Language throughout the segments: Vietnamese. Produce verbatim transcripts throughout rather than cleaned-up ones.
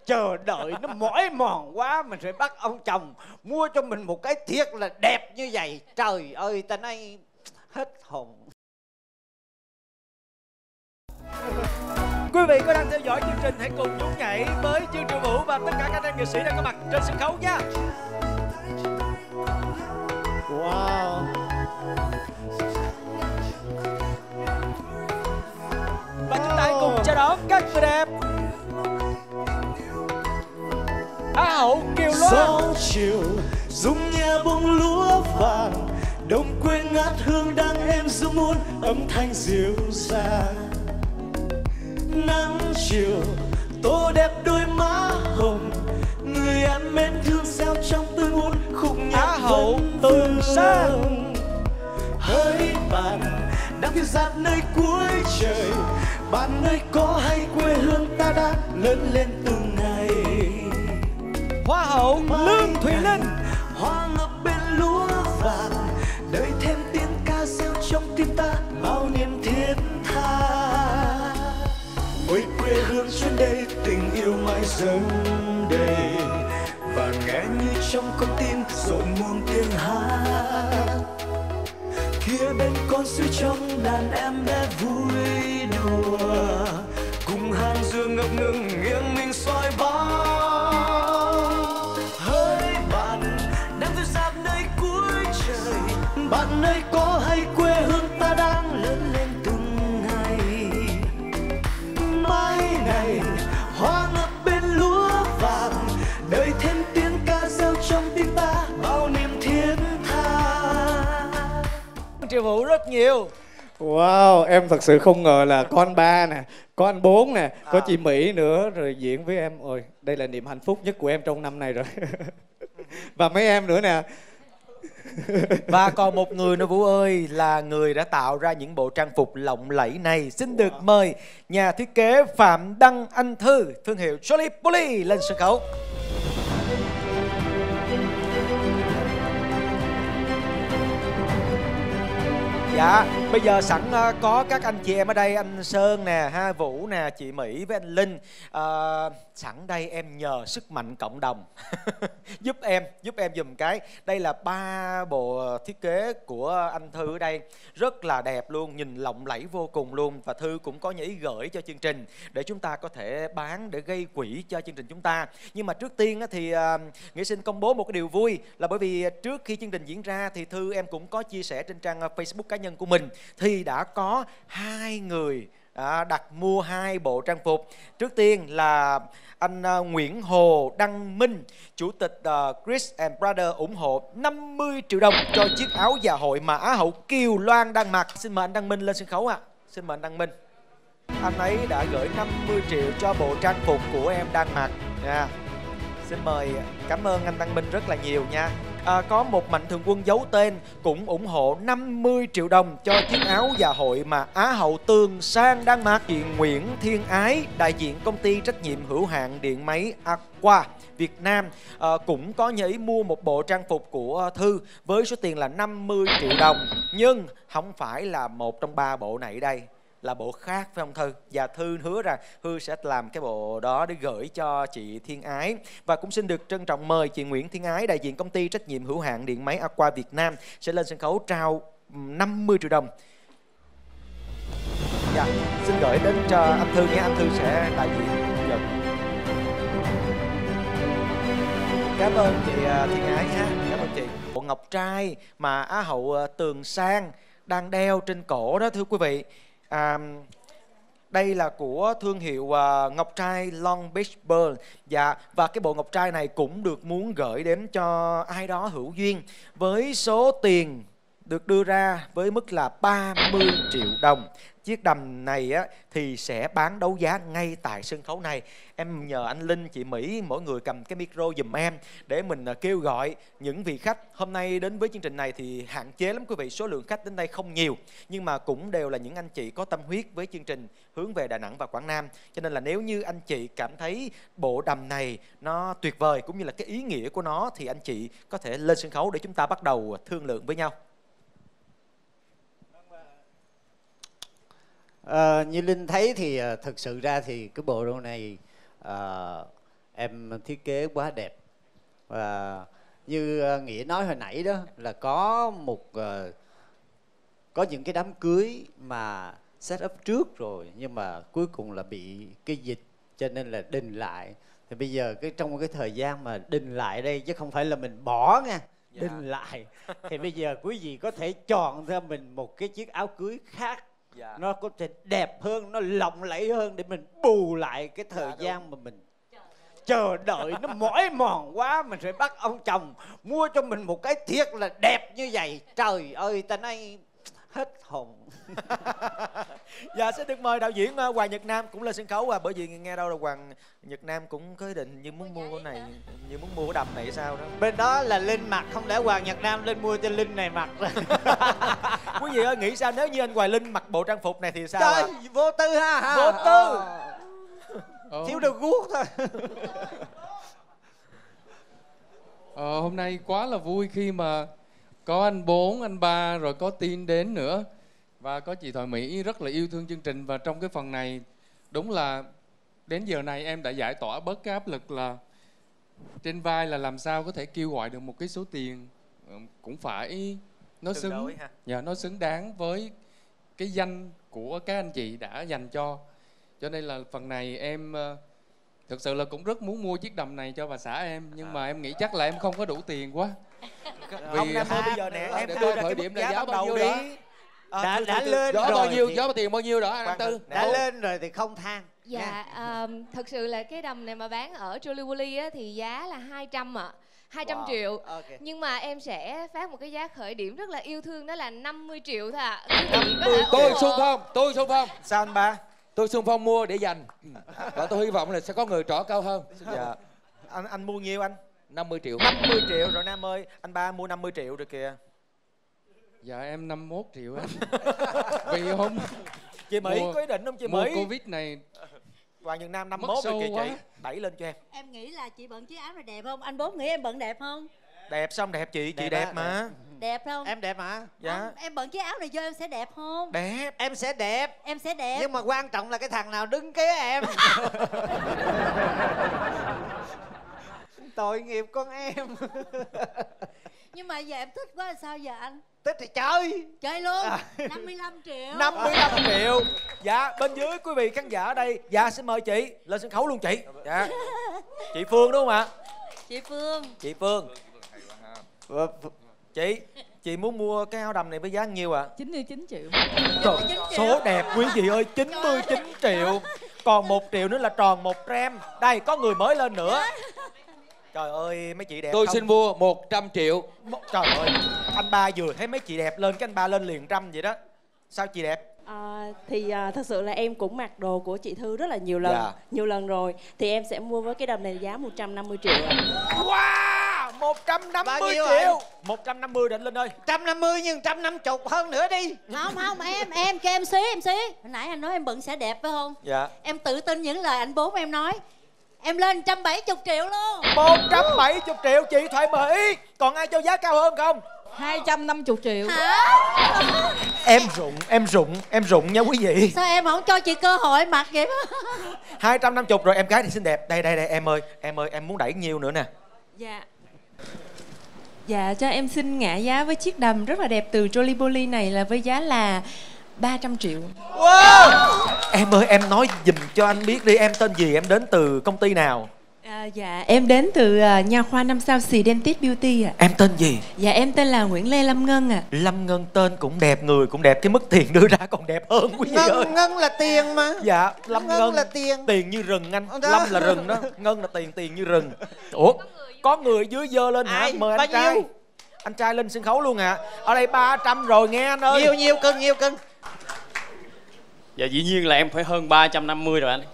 chờ đợi nó mỏi mòn quá, mình phải bắt ông chồng mua cho mình một cái thiệt là đẹp như vậy. Trời ơi, ta nói hết hồn. Quý vị có đang theo dõi chương trình, hãy cùng nhún nhảy với Dương Triệu Vũ và tất cả các anh nghệ sĩ đang có mặt trên sân khấu nha. Wow. Và chúng ta hãy cùng chào đón các người đẹp. Á hậu Kiều Loan. Gió chiều rung nhẹ bông lúa vàng, đông quê ngát hương đang êm du muôn âm thanh dịu dàng. Nắng chiều tô đẹp đôi má hồng, người em mến thương gieo trong tôi muôn khúc nhạc Á hậu Từ Sang. Hỡi bạn đang phiêu dạt nơi cuối trời, bạn ơi có hay quê hương ta đã lớn lên từng ngày. Hoa hậu Lương Thùy Linh. Hoa ngập bên lúa vàng, đợi thêm tiếng ca reo trong tim ta bao niềm thiết tha. Ôi quê hương chuyến đây tình yêu mãi dâng đầy, và nghe như trong con tim rộn muôn tiếng hát. Kia bên con suối trong đàn em bé vui đùa, cùng hàng dừa ngập ngừng nghiêng mình soi bóng. Hỡi bạn đang phiêu dạt nơi cuối trời, bạn ơi có hay quê hương ta đang lớn lên từng ngày. Mai này hoa ngập bên lúa vàng, đợi thêm tiếng ca reo trong tim ta bao niềm thiết tha. Triệu Vũ rất nhiều. Wow, em thật sự không ngờ là có anh ba nè, có anh bốn nè, có À. chị Mỹ nữa rồi diễn với em. Ôi, đây là niềm hạnh phúc nhất của em trong năm này rồi. Và mấy em nữa nè. Và còn một người nữa Vũ ơi, là người đã tạo ra những bộ trang phục lộng lẫy này. Xin được mời nhà thiết kế Phạm Đăng Anh Thư, thương hiệu Jolly Polly lên sân khấu. Dạ, bây giờ sẵn uh, có các anh chị em ở đây, anh Sơn nè, ha, Vũ nè, chị Mỹ với anh Linh. uh, Sẵn đây em nhờ sức mạnh cộng đồng giúp em, giúp em dùm cái. Đây là ba bộ thiết kế của anh Thư ở đây, rất là đẹp luôn, nhìn lộng lẫy vô cùng luôn. Và Thư cũng có những ý gửi cho chương trình để chúng ta có thể bán, để gây quỹ cho chương trình chúng ta. Nhưng mà trước tiên thì uh, Nghĩa xin công bố một cái điều vui, là bởi vì trước khi chương trình diễn ra thì Thư em cũng có chia sẻ trên trang Facebook cá nhân của mình, thì đã có hai người à, đặt mua hai bộ trang phục. Trước tiên là anh uh, Nguyễn Hồ Đăng Minh, chủ tịch uh, Chris and Brother, ủng hộ năm mươi triệu đồng cho chiếc áo dạ hội mà Á hậu Kiều Loan đang mặc. Xin mời anh Đăng Minh lên sân khấu ạ. À. Xin mời anh Đăng Minh. Anh ấy đã gửi năm mươi triệu cho bộ trang phục của em đang mặc. Yeah. Xin mời, cảm ơn anh Đăng Minh rất là nhiều nha. À, có một mạnh thường quân giấu tên cũng ủng hộ năm mươi triệu đồng cho chiếc áo dạ hội mà Á hậu Tường Sang đang mặc. Chị Nguyễn Thiên Ái, đại diện công ty trách nhiệm hữu hạn điện máy Aqua Việt Nam, à, cũng có nhảy mua một bộ trang phục của Thư với số tiền là năm mươi triệu đồng. Nhưng không phải là một trong ba bộ này đây, là bộ khác phải không Thư? Và Thư hứa rằng Thư sẽ làm cái bộ đó để gửi cho chị Thiên Ái. Và cũng xin được trân trọng mời chị Nguyễn Thiên Ái, đại diện công ty trách nhiệm hữu hạn điện máy Aqua Việt Nam, sẽ lên sân khấu trao năm mươi triệu đồng. Dạ, xin gửi đến cho anh Thư nha, anh Thư sẽ đại diện nhận. Cảm ơn chị Thiên Ái ha, cảm ơn chị. Bộ ngọc trai mà Á hậu Tường Sang đang đeo trên cổ đó thưa quý vị. À, đây là của thương hiệu uh, ngọc trai Long Beach Pearl. Dạ, và cái bộ ngọc trai này cũng được muốn gửi đến cho ai đó hữu duyên, với số tiền được đưa ra với mức là ba mươi triệu đồng. Chiếc đầm này á, thì sẽ bán đấu giá ngay tại sân khấu này. Em nhờ anh Linh, chị Mỹ, mỗi người cầm cái micro giùm em để mình kêu gọi những vị khách. Hôm nay đến với chương trình này thì hạn chế lắm quý vị, số lượng khách đến đây không nhiều, nhưng mà cũng đều là những anh chị có tâm huyết với chương trình hướng về Đà Nẵng và Quảng Nam. Cho nên là nếu như anh chị cảm thấy bộ đầm này nó tuyệt vời cũng như là cái ý nghĩa của nó, thì anh chị có thể lên sân khấu để chúng ta bắt đầu thương lượng với nhau. À, như Linh thấy thì uh, thực sự ra thì cái bộ đồ này uh, em thiết kế quá đẹp. Và như Nghĩa nói hồi nãy đó là có một uh, có những cái đám cưới mà set up trước rồi nhưng mà cuối cùng là bị cái dịch cho nên là đình lại. Thì bây giờ cái trong cái thời gian mà đình lại đây chứ không phải là mình bỏ nha, dạ. Đình lại thì bây giờ quý vị có thể chọn cho mình một cái chiếc áo cưới khác, dạ. Nó có thể đẹp hơn, nó lộng lẫy hơn để mình bù lại cái thời dạ, gian mà mình chờ đợi nó mỏi mòn quá. Mình phải bắt ông chồng mua cho mình một cái thiệt là đẹp như vậy. Trời ơi, ta nói hết hồn. Dạ, sẽ được mời đạo diễn Hoàng Nhật Nam cũng lên sân khấu. À, bởi vì nghe đâu là Hoàng Nhật Nam cũng có ý định như muốn mua cái này, như muốn mua cái đầm này sao đó. Bên đó là Linh mặc, không lẽ Hoàng Nhật Nam lên mua cho Linh này mặc. Quý vị ơi, nghĩ sao nếu như anh Hoài Linh mặc bộ trang phục này thì sao? Trời, à? vô tư ha, ha. Vô tư. Ờ. Thiếu được guốc thôi. Ờ, hôm nay quá là vui khi mà có anh Bốn, anh Ba rồi có Tin đến nữa. Và có chị Thoại Mỹ rất là yêu thương chương trình. Và trong cái phần này đúng là đến giờ này em đã giải tỏa bớt cái áp lực là trên vai là làm sao có thể kêu gọi được một cái số tiền cũng phải nó xứng, dạ, nó xứng đáng với cái danh của các anh chị đã dành cho. Cho nên là phần này em thực sự là cũng rất muốn mua chiếc đầm này cho bà xã em. Nhưng à. mà em nghĩ chắc là em không có đủ tiền quá. Vì không, Nam ơi, bây giờ nè em đưa ra cái điểm giá, giá bao nhiêu đi. À, đã đã lên giá rồi bao nhiêu, thì... giá tiền bao nhiêu đó anh Tư? Đã lên rồi thì không than. Dạ, um, thật sự là cái đầm này mà bán ở Jolly á thì giá là hai trăm ạ. hai trăm wow. triệu. Okay. Nhưng mà em sẽ phát một cái giá khởi điểm rất là yêu thương, đó là năm mươi triệu thôi ạ. Tôi xung phong, tôi xung phong. Sao anh Ba? Tôi xung phong mua để dành. Và tôi hy vọng là sẽ có người trỏ cao hơn. Dạ. Anh anh mua nhiêu anh? năm mươi triệu. năm mươi triệu rồi Nam ơi. Anh Ba mua năm mươi triệu rồi kìa. Dạ em năm mươi mốt triệu anh. Vì hôm chị Mỹ mùa, có ý định không chị Mỹ? Mùa Covid này Hoàng Nhật Nam năm mươi mốt rồi kìa chị. Đẩy lên cho em. Em nghĩ là chị bận chiếc áo này đẹp không? Anh Bốn nghĩ em bận đẹp không? Đẹp, xong đẹp chị, chị đẹp, đẹp mà. Đẹp không? Em đẹp mà. Dạ. Không, em bận chiếc áo này vô em sẽ đẹp không? Đẹp. Em sẽ đẹp. Em sẽ đẹp. Nhưng mà quan trọng là cái thằng nào đứng kế em. Tội nghiệp con em. Nhưng mà giờ em thích quá là sao giờ anh? Thích thì chơi. Chơi luôn. À. năm mươi lăm triệu. năm mươi lăm triệu. Dạ, bên dưới quý vị khán giả ở đây. Dạ, xin mời chị lên sân khấu luôn chị. Dạ. Chị Phương đúng không ạ? Chị Phương. Chị Phương. Chị, chị muốn mua cái áo đầm này với giá nhiêu ạ? À? chín mươi chín triệu. Trời, số đẹp quý vị ơi, chín mươi chín triệu. Còn một triệu nữa là tròn một trăm. Đây, có người mới lên nữa. Trời ơi, mấy chị đẹp tôi không? Xin mua một trăm triệu. Trời ơi, anh Ba vừa thấy mấy chị đẹp lên, cái anh Ba lên liền trăm vậy đó. Sao chị đẹp? À, thì à, thật sự là em cũng mặc đồ của chị Thư rất là nhiều lần, dạ. nhiều lần rồi. Thì em sẽ mua với cái đầm này giá một trăm năm mươi triệu. Wow, một trăm năm mươi triệu. một trăm năm mươi định Linh ơi. một trăm năm mươi nhưng một trăm năm mươi hơn nữa đi. Không, không, em, em cho em xí, em xí. Hồi nãy anh nói em bận sẽ đẹp phải không? Dạ. Em tự tin những lời anh Bốn em nói. Em lên một trăm bảy mươi triệu luôn. một trăm bảy mươi triệu chị Thoại Mỹ. Còn ai cho giá cao hơn không? hai trăm năm mươi triệu. Hả? Em rụng, em rụng, em rụng nha quý vị. Sao em không cho chị cơ hội mặc vậy đó? hai trăm năm mươi rồi, em gái thì xinh đẹp. Đây, đây, đây, em ơi, em ơi, em muốn đẩy nhiêu nữa nè. Dạ. Dạ, cho em xin ngã giá với chiếc đầm rất là đẹp từ Jolly Polly này là với giá là ba trăm triệu. Wow. Em ơi, em nói giùm cho anh biết đi, em tên gì, em đến từ công ty nào? À, dạ, em đến từ uh, nha khoa năm sao Xì Dentist Beauty ạ. À. Em tên gì? Dạ, em tên là Nguyễn Lê Lâm Ngân ạ. À. Lâm Ngân tên cũng đẹp, người cũng đẹp, cái mức tiền đưa ra còn đẹp hơn quý vị Ngân, ơi. Ngân là tiền mà. Dạ, Lâm Ngân, Ngân là tiền. Tiền như rừng anh, đó. Lâm là rừng đó, Ngân là tiền, tiền như rừng. Ủa, có người dưới dơ lên hả? Ai? Mời Bao anh trai. nhiêu? Anh trai lên sân khấu luôn ạ. À. Ở đây ba trăm rồi nghe anh ơi. Nhiều nhiều cưng, nhiều cưng. Dạ dĩ nhiên là em phải hơn ba trăm năm mươi rồi anh.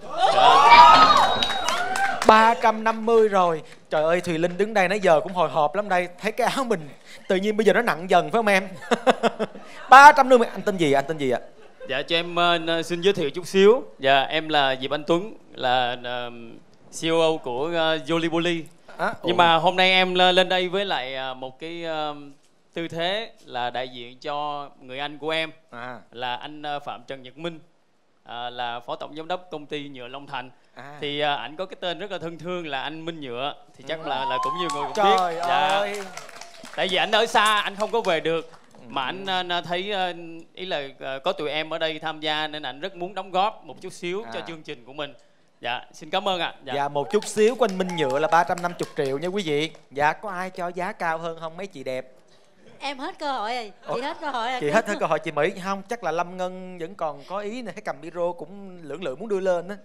ba trăm năm mươi rồi. Trời ơi, Thùy Linh đứng đây nãy giờ cũng hồi hộp lắm đây. Thấy cái áo mình tự nhiên bây giờ nó nặng dần phải không em? ba trăm năm mươi. Anh tên gì? Anh tên gì ạ? Dạ cho em uh, xin giới thiệu chút xíu. Dạ em là Diệp Anh Tuấn, là uh, xê e ô của uh, Jolly Polly. À, nhưng mà hôm nay em lên đây với lại uh, một cái uh, tư thế là đại diện cho người anh của em, à. là anh uh, Phạm Trần Nhật Minh, uh, là phó tổng giám đốc công ty nhựa Long Thành. à. Thì uh, ảnh có cái tên rất là thân thương là anh Minh Nhựa. Thì chắc là là cũng nhiều người cũng Trời biết. ơi. Dạ. Tại vì ảnh ở xa, ảnh không có về được. Mà anh uh, thấy uh, ý là uh, có tụi em ở đây tham gia nên ảnh rất muốn đóng góp một chút xíu à. cho chương trình của mình. Dạ, xin cảm ơn ạ. Dạ. dạ, một chút xíu của anh Minh Nhựa là ba trăm năm mươi triệu nha quý vị. Dạ, có ai cho giá cao hơn không mấy chị đẹp? Em hết cơ hội rồi, chị Ủa? hết cơ hội rồi. Chị hết hết cơ hội, chị Mỹ không? Chắc là Lâm Ngân vẫn còn có ý này, thấy cầm micro cũng lưỡng lự muốn đưa lên á.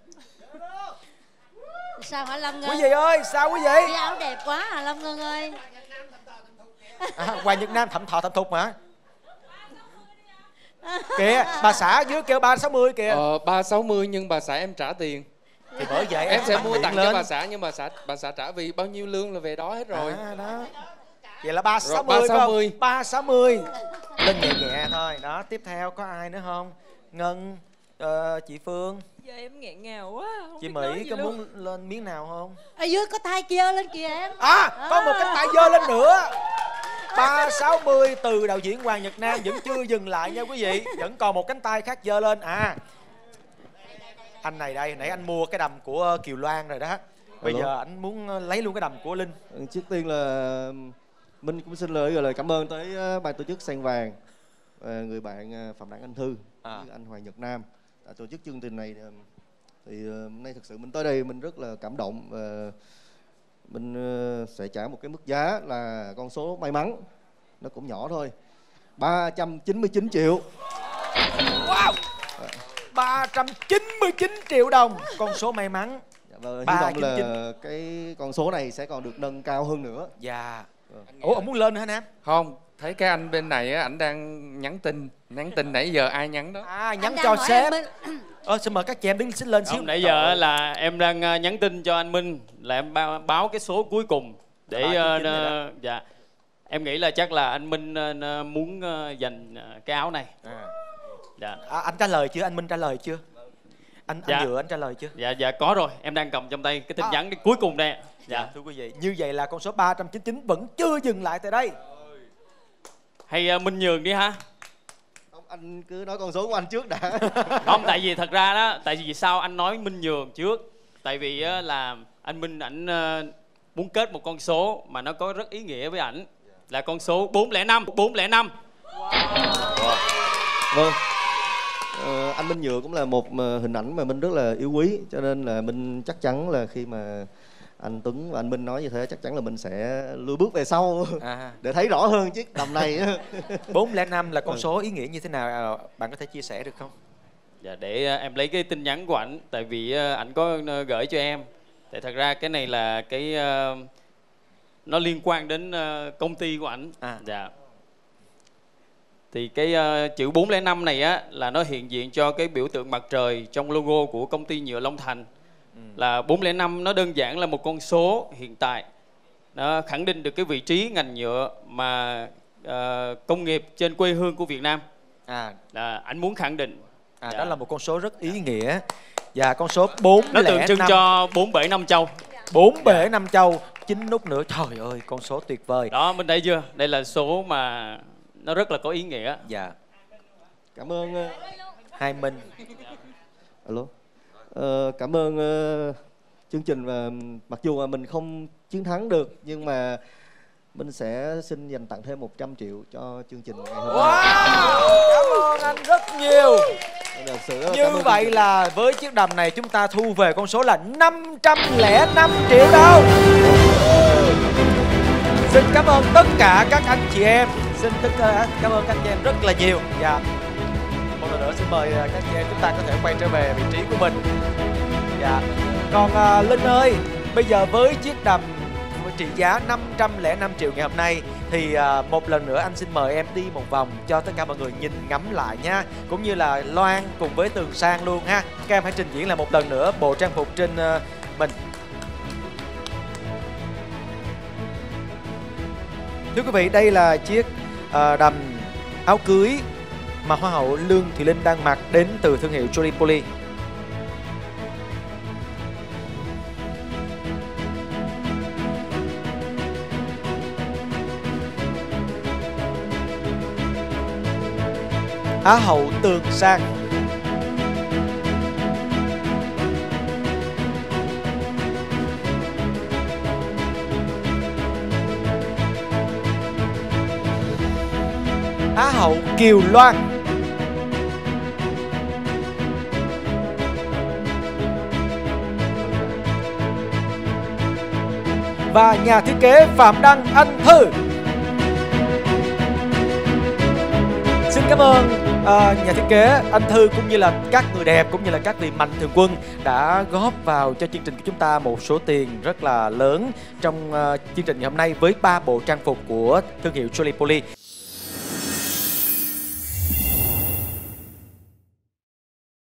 Sao hả Lâm Ngân? Quý vị ơi, sao quý vị? Cái áo đẹp quá à Lâm Ngân ơi. À, Hoàng Nhật Nam thẩm thọ thẩm thục mà. Kìa, bà xã dưới kêu ba sáu mươi kìa. Ờ, ba sáu mươi nhưng bà xã em trả tiền. Thì bởi vậy em sẽ mua tặng lên cho bà xã, nhưng mà xã bà xã trả vì bao nhiêu lương là về đó hết rồi. À, đó. Vậy là ba sáu mươi không? ba sáu mươi. Lên nhẹ nhẹ thôi. Đó, tiếp theo có ai nữa không? Ngân, uh, chị Phương. Giờ em nghẹn ngào quá. Chị Mỹ có muốn lên miếng nào không? Ở dưới có tay kia lên kìa em. À, à. có một cánh tay giơ lên nữa. ba sáu mươi từ đạo diễn Hoàng Nhật Nam vẫn chưa dừng lại nha quý vị. Vẫn còn một cánh tay khác giơ lên. À, anh này đây, nãy anh mua cái đầm của Kiều Loan rồi đó. Bây Hello. giờ anh muốn lấy luôn cái đầm của Linh. Trước tiên là Minh cũng xin lời lời cảm ơn tới ban tổ chức Sen Vàng, người bạn Phạm Đặng Anh Thư, à. với anh Hoàng Nhật Nam đã tổ chức chương trình này. Thì hôm nay thực sự mình tới đây mình rất là cảm động và mình sẽ trả một cái mức giá là con số may mắn, nó cũng nhỏ thôi, ba trăm chín mươi chín triệu. Wow, ba trăm chín mươi chín triệu đồng, con số may mắn. Và hy vọng là cái con số này sẽ còn được nâng cao hơn nữa. Dạ. Ủa, ông muốn lên hả Nam? Không, thấy cái anh bên này á, ảnh đang nhắn tin, nhắn tin nãy giờ ai nhắn đó? À, nhắn cho sếp. Ờ, xin mời các chị em đứng xin lên xíu. Không, nãy giờ là em đang nhắn tin cho anh Minh là em báo cái số cuối cùng để à, uh, dạ. Em nghĩ là chắc là anh Minh uh, muốn uh, giành cái áo này. À. Dạ. À, anh trả lời chưa? Anh Minh trả lời chưa? Anh dạ. anh Dựa anh trả lời chưa? Dạ dạ có rồi, em đang cầm trong tay cái tin à. nhắn cái cuối cùng đây. Dạ. Dạ thưa quý vị, như vậy là con số ba trăm chín mươi chín vẫn chưa dừng lại tại đây. Hay uh, Minh nhường đi ha. Không, anh cứ nói con số của anh trước đã. Không, tại vì thật ra đó, tại vì sao anh nói Minh nhường trước? Tại vì uh, là anh Minh ảnh uh, muốn kết một con số mà nó có rất ý nghĩa với ảnh, là con số bốn không năm. bốn không năm. Wow. Vâng. Ờ, anh Minh Nhựa cũng là một hình ảnh mà Minh rất là yêu quý, cho nên là Minh chắc chắn là khi mà anh Tuấn và anh Minh nói như thế chắc chắn là mình sẽ lùi bước về sau à. để thấy rõ hơn chiếc đầm này. bốn không năm là con số ý nghĩa như thế nào, bạn có thể chia sẻ được không? Dạ, để em lấy cái tin nhắn của ảnh, tại vì ảnh có gửi cho em. Tại thật ra cái này là cái nó liên quan đến công ty của ảnh. À. Dạ. Thì cái uh, chữ bốn không năm này á là nó hiện diện cho cái biểu tượng mặt trời trong logo của công ty nhựa Long Thành. Ừ. Là bốn không năm nó đơn giản là một con số hiện tại. Nó khẳng định được cái vị trí ngành nhựa mà uh, công nghiệp trên quê hương của Việt Nam. À, là anh muốn khẳng định. À, dạ. Đó là một con số rất ý nghĩa. Và con số bốn không năm nó tượng trưng cho bốn bể năm châu. Bốn bể dạ. năm châu, chín nút nữa. Trời ơi, con số tuyệt vời. Đó, mình thấy chưa? Đây là số mà nó rất là có ý nghĩa. Dạ. Cảm ơn uh... Hai Minh. Alo. Uh, cảm ơn uh, chương trình, và mặc dù mà mình không chiến thắng được nhưng mà mình sẽ xin dành tặng thêm một trăm triệu cho chương trình ngày hôm nay. Wow! Cảm ơn anh rất nhiều. Như vậy là với chiếc đầm này chúng ta thu về con số là năm trăm lẻ năm triệu đồng. Xin cảm ơn tất cả các anh chị em. Xin tất cả cảm ơn các anh chị em rất là nhiều. Dạ. Một lần nữa xin mời các chị em chúng ta có thể quay trở về vị trí của mình. Dạ. Còn uh, Linh ơi, bây giờ với chiếc đầm trị giá năm trăm lẻ năm triệu ngày hôm nay thì uh, một lần nữa anh xin mời em đi một vòng cho tất cả mọi người nhìn ngắm lại nha, cũng như là Loan cùng với Tường Sang luôn ha. Các em hãy trình diễn lại một lần nữa bộ trang phục trên uh, mình. Thưa quý vị, đây là chiếc uh, đầm áo cưới mà Hoa hậu Lương Thùy Linh đang mặc đến từ thương hiệu Jolie Poly. Á hậu Tường Sang. Á hậu Kiều Loan. Và nhà thiết kế Phạm Đăng Anh Thư. Xin cảm ơn uh, nhà thiết kế anh Thư cũng như là các người đẹp cũng như là các vị mạnh thường quân đã góp vào cho chương trình của chúng ta một số tiền rất là lớn trong uh, chương trình ngày hôm nay với ba bộ trang phục của thương hiệu Jolie Polly.